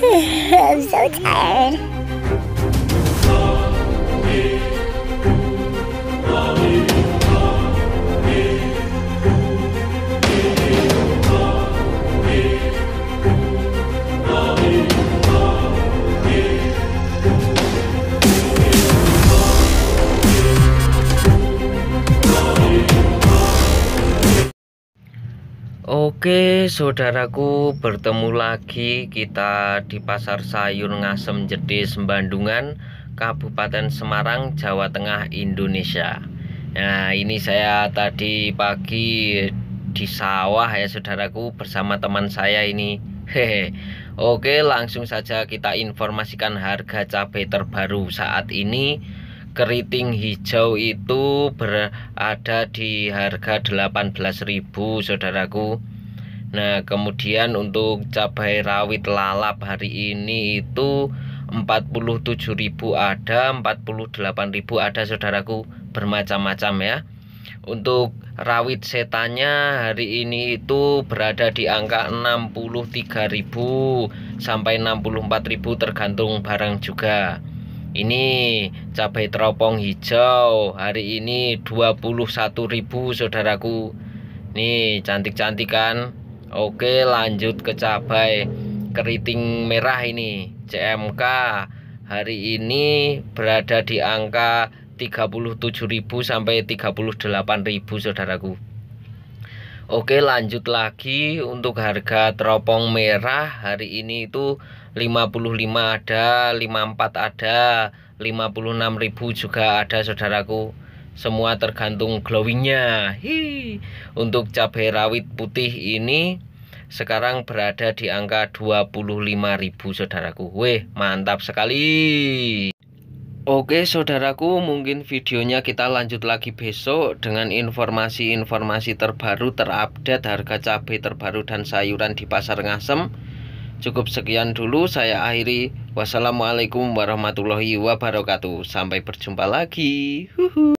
I'm so tired. Oke saudaraku, bertemu lagi kita di Pasar Sayur Ngasem Jetis, Bandungan, Kabupaten Semarang, Jawa Tengah, Indonesia. Nah, ini saya tadi pagi di sawah ya saudaraku, bersama teman saya ini. Hehe. Oke, langsung saja kita informasikan harga cabai terbaru saat ini. Keriting hijau itu berada di harga 18.000 saudaraku. Nah, kemudian untuk cabai rawit lalap hari ini itu 47.000 ada, 48.000 ada saudaraku, bermacam-macam ya. Untuk rawit setanya hari ini itu berada di angka 63.000 sampai 64.000 tergantung barang juga. Ini cabai teropong hijau hari ini 21.000 saudaraku. Nih cantik-cantik kan. Oke, lanjut ke cabai keriting merah ini CMK hari ini berada di angka 37.000 sampai 38.000 saudaraku. Oke, lanjut lagi untuk harga teropong merah hari ini itu 55 ada, 54 ada, 56.000 juga ada saudaraku. Semua tergantung glowingnya. Untuk cabai rawit putih ini sekarang berada di angka 25.000 saudaraku. Weh, mantap sekali. Oke saudaraku, mungkin videonya kita lanjut lagi besok dengan informasi-informasi terbaru, terupdate harga cabai terbaru dan sayuran di Pasar Ngasem. Cukup sekian dulu, saya akhiri. Wassalamualaikum warahmatullahi wabarakatuh. Sampai berjumpa lagi.